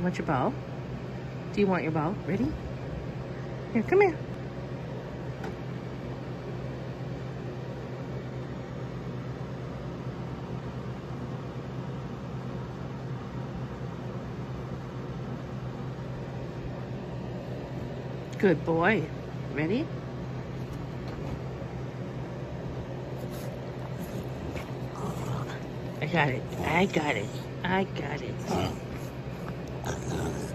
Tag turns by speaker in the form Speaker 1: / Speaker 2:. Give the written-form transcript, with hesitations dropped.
Speaker 1: You want your ball? Do you want your ball? Ready? Here, come here. Good boy. Ready? I got it. I got it. I got it.